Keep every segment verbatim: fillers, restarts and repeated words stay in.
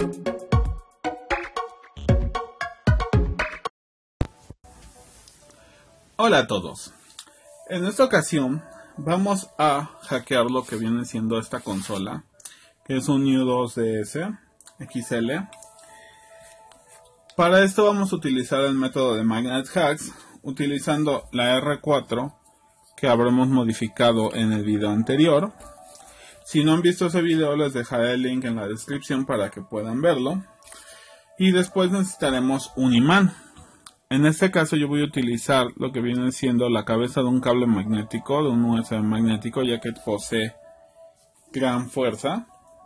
Hola a todos. En esta ocasión vamos a hackear lo que viene siendo esta consola, que es un U dos D S X L. Para esto vamos a utilizar el método de Magnet Hacks, utilizando la R cuatro que habremos modificado en el video anterior. Si no han visto ese video, les dejaré el link en la descripción para que puedan verlo. Y después necesitaremos un imán. En este caso yo voy a utilizar lo que viene siendo la cabeza de un cable magnético, de un U S B magnético, ya que posee gran fuerza.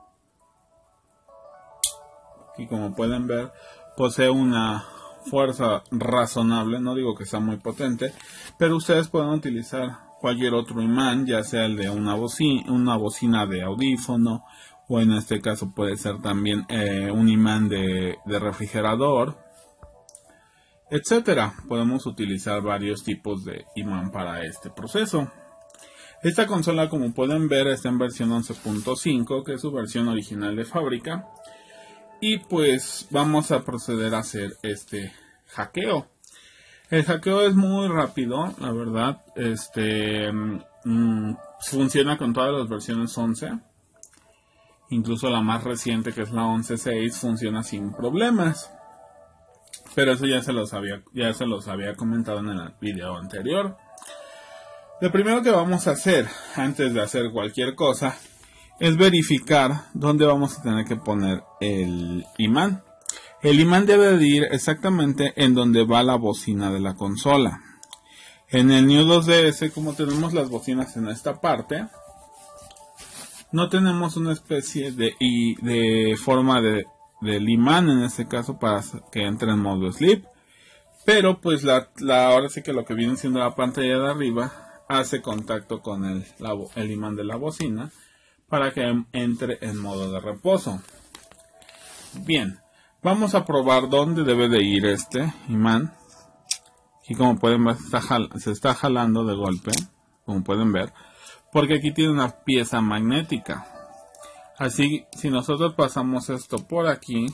Y como pueden ver, posee una fuerza razonable, no digo que sea muy potente, pero ustedes pueden utilizar cualquier otro imán, ya sea el de una bocina, una bocina de audífono, o en este caso puede ser también eh, un imán de, de refrigerador, etcétera. Podemos utilizar varios tipos de imán para este proceso. Esta consola, como pueden ver, está en versión once punto cinco, que es su versión original de fábrica. Y pues vamos a proceder a hacer este hackeo. El hackeo es muy rápido, la verdad. Este mmm, funciona con todas las versiones once. Incluso la más reciente, que es la once punto seis, funciona sin problemas. Pero eso ya se los había, ya se los había comentado en el video anterior. Lo primero que vamos a hacer antes de hacer cualquier cosa es verificar dónde vamos a tener que poner el imán. El imán debe de ir exactamente en donde va la bocina de la consola. En el U dos D S, como tenemos las bocinas en esta parte, no tenemos una especie de, de forma de del imán en este caso para que entre en modo sleep, pero pues la, la ahora sí que lo que viene siendo la pantalla de arriba hace contacto con el, la, el imán de la bocina para que entre en modo de reposo. Bien, vamos a probar dónde debe de ir este imán. Y como pueden ver, se está, jal, se está jalando de golpe, como pueden ver, porque aquí tiene una pieza magnética. Así, si nosotros pasamos esto por aquí,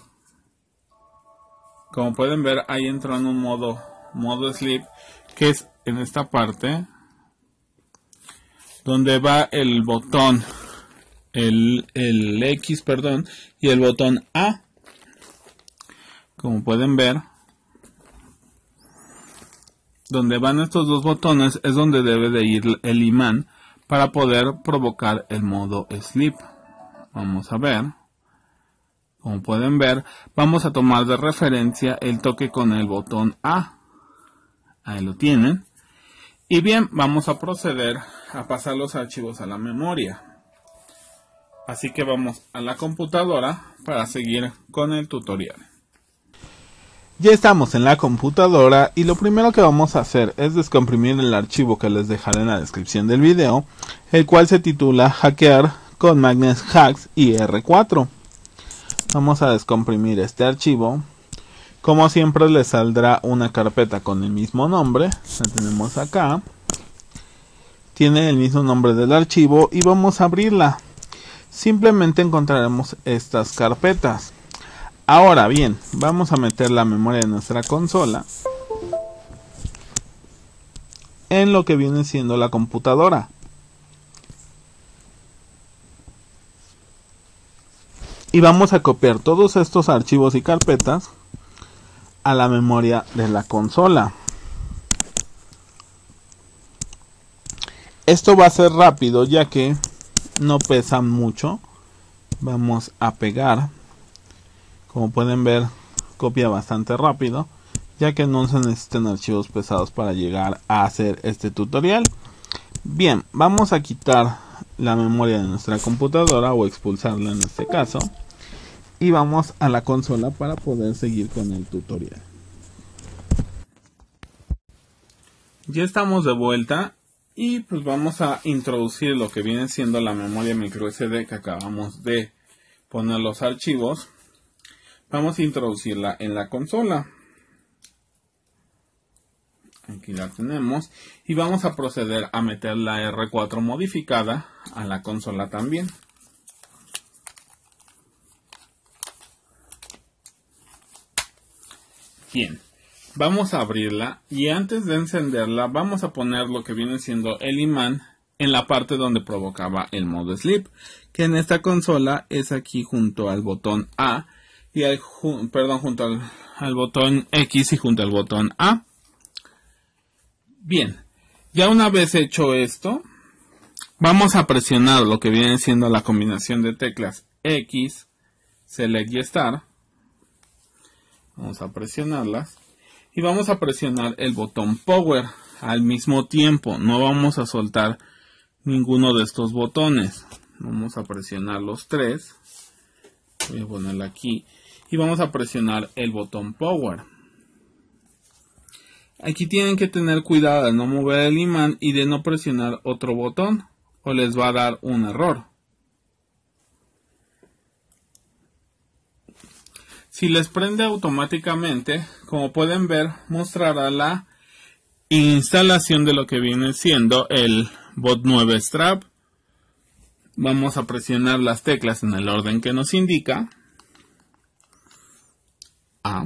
como pueden ver, ahí entró en un modo, modo sleep, que es en esta parte, donde va el botón, el, el X, perdón, y el botón A. Como pueden ver, donde van estos dos botones es donde debe de ir el imán para poder provocar el modo sleep. Vamos a ver, como pueden ver, vamos a tomar de referencia el toque con el botón A. Ahí lo tienen. Y bien, vamos a proceder a pasar los archivos a la memoria. Así que vamos a la computadora para seguir con el tutorial. Ya estamos en la computadora y lo primero que vamos a hacer es descomprimir el archivo que les dejaré en la descripción del video, el cual se titula Hackear con Magnet Hacks y R cuatro. Vamos a descomprimir este archivo. Como siempre les saldrá una carpeta con el mismo nombre. La tenemos acá. Tiene el mismo nombre del archivo y vamos a abrirla. Simplemente encontraremos estas carpetas. Ahora bien, vamos a meter la memoria de nuestra consola en lo que viene siendo la computadora. Y vamos a copiar todos estos archivos y carpetas a la memoria de la consola. Esto va a ser rápido ya que no pesa mucho. Vamos a pegar. Como pueden ver, copia bastante rápido, ya que no se necesitan archivos pesados para llegar a hacer este tutorial. Bien, vamos a quitar la memoria de nuestra computadora o expulsarla en este caso. Y vamos a la consola para poder seguir con el tutorial. Ya estamos de vuelta y pues vamos a introducir lo que viene siendo la memoria micro S D que acabamos de poner los archivos. Vamos a introducirla en la consola. Aquí la tenemos y vamos a proceder a meter la R cuatro modificada a la consola también. Bien, vamos a abrirla y antes de encenderla vamos a poner lo que viene siendo el imán en la parte donde provocaba el modo sleep, que en esta consola es aquí junto al botón A y al, perdón, junto al, al botón X y junto al botón A. Bien, ya una vez hecho esto, vamos a presionar lo que viene siendo la combinación de teclas X, Select y Start. Vamos a presionarlas y vamos a presionar el botón Power al mismo tiempo. No vamos a soltar ninguno de estos botones. Vamos a presionar los tres. Voy a ponerla aquí y vamos a presionar el botón Power. Aquí tienen que tener cuidado de no mover el imán y de no presionar otro botón o les va a dar un error. Si les prende automáticamente, como pueden ver, mostrará la instalación de lo que viene siendo el bot nueve Strap. Vamos a presionar las teclas en el orden que nos indica. A.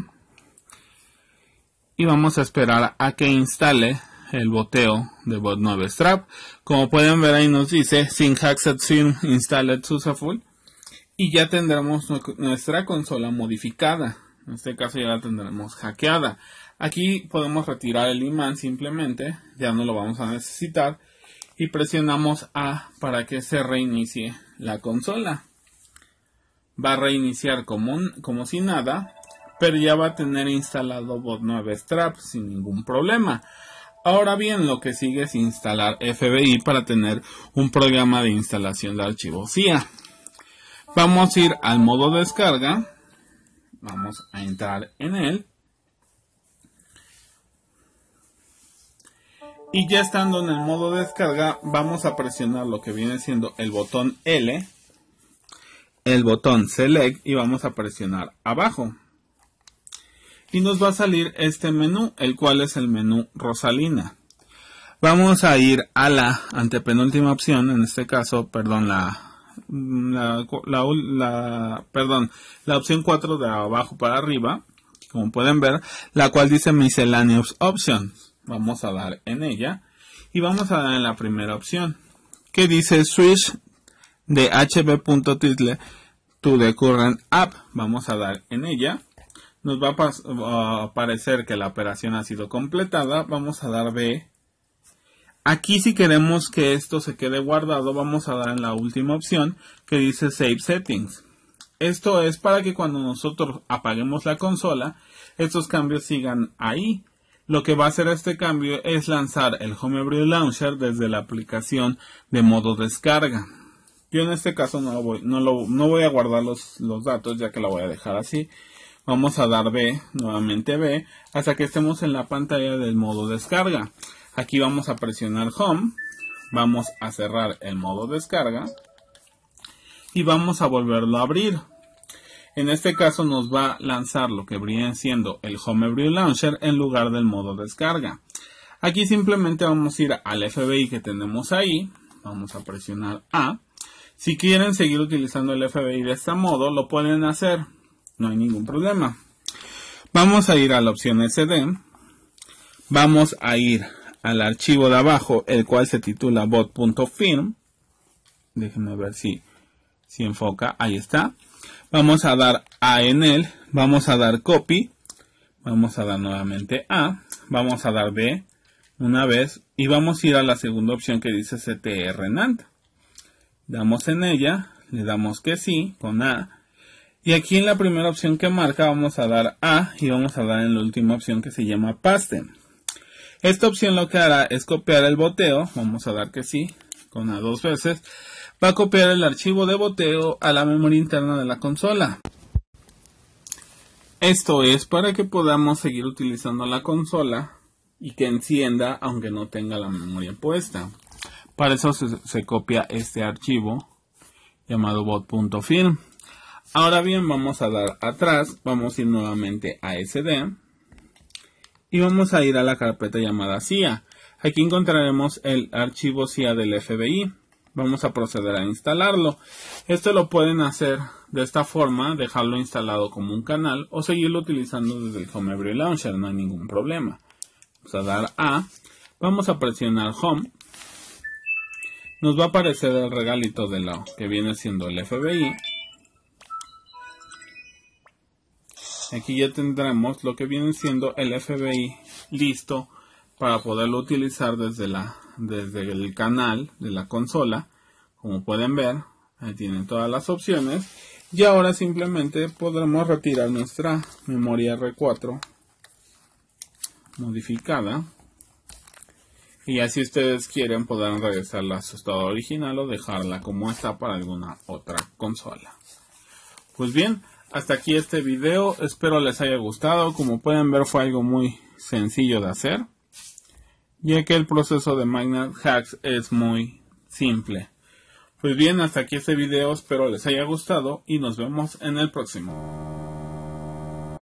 Y vamos a esperar a que instale el boteo de bot nueve Strap. Como pueden ver, ahí nos dice Sync Film Installed Successful. Y ya tendremos nuestra consola modificada. En este caso ya la tendremos hackeada. Aquí podemos retirar el imán simplemente. Ya no lo vamos a necesitar. Y presionamos A para que se reinicie la consola. Va a reiniciar como, como si nada. Pero ya va a tener instalado bot nueve Strap sin ningún problema. Ahora bien, lo que sigue es instalar F B I para tener un programa de instalación de archivos C I A. Vamos a ir al modo descarga. Vamos a entrar en él. Y ya estando en el modo descarga, vamos a presionar lo que viene siendo el botón L, el botón Select y vamos a presionar abajo. Y nos va a salir este menú, el cual es el menú Rosalina. Vamos a ir a la antepenúltima opción, en este caso, perdón, la... La, la, la, perdón, la opción cuatro de abajo para arriba, como pueden ver, la cual dice Miscellaneous Options. Vamos a dar en ella y vamos a dar en la primera opción que dice Switch de hb.title to the current app. Vamos a dar en ella. Nos va a, a aparecer que la operación ha sido completada. Vamos a dar B. Aquí si queremos que esto se quede guardado, vamos a dar en la última opción que dice Save Settings. Esto es para que cuando nosotros apaguemos la consola, estos cambios sigan ahí. Lo que va a hacer este cambio es lanzar el Homebrew Launcher desde la aplicación de modo descarga. Yo en este caso no, lo voy, no, lo, no voy a guardar los, los datos, ya que la voy a dejar así. Vamos a dar B, nuevamente B, hasta que estemos en la pantalla del modo descarga. Aquí vamos a presionar Home, vamos a cerrar el modo descarga y vamos a volverlo a abrir. En este caso nos va a lanzar lo que viene siendo el Homebrew Launcher en lugar del modo descarga. Aquí simplemente vamos a ir al F B I que tenemos ahí, vamos a presionar A. Si quieren seguir utilizando el F B I de este modo, lo pueden hacer, no hay ningún problema. Vamos a ir a la opción S D, vamos a ir al archivo de abajo, el cual se titula bot.film. Déjenme ver si, si enfoca. Ahí está. Vamos a dar A en él. Vamos a dar copy. Vamos a dar nuevamente A. Vamos a dar B una vez. Y vamos a ir a la segunda opción que dice ctrnand. Damos en ella. Le damos que sí con A. Y aquí en la primera opción que marca vamos a dar A. Y vamos a dar en la última opción que se llama paste. Esta opción lo que hará es copiar el boteo, vamos a dar que sí, con A dos veces, va a copiar el archivo de boteo a la memoria interna de la consola. Esto es para que podamos seguir utilizando la consola y que encienda aunque no tenga la memoria puesta. Para eso se, se copia este archivo llamado bot.film. Ahora bien, vamos a dar atrás, vamos a ir nuevamente a S D. Y vamos a ir a la carpeta llamada C I A. Aquí encontraremos el archivo C I A del F B I. vamos a proceder a instalarlo. Esto lo pueden hacer de esta forma, dejarlo instalado como un canal o seguirlo utilizando desde el Homebrew Launcher, no hay ningún problema. Vamos a dar A, vamos a presionar Home, nos va a aparecer el regalito de lo que viene siendo el F B I. Aquí ya tendremos lo que viene siendo el F B I listo para poderlo utilizar desde, la, desde el canal de la consola. Como pueden ver, ahí tienen todas las opciones. Y ahora simplemente podremos retirar nuestra memoria R cuatro modificada. Y así ustedes quieren podrán regresarla a su estado original o dejarla como está para alguna otra consola. Pues bien, hasta aquí este video. Espero les haya gustado. Como pueden ver fue algo muy sencillo de hacer, ya que el proceso de Magnet Hacks es muy simple. Pues bien, hasta aquí este video, espero les haya gustado y nos vemos en el próximo.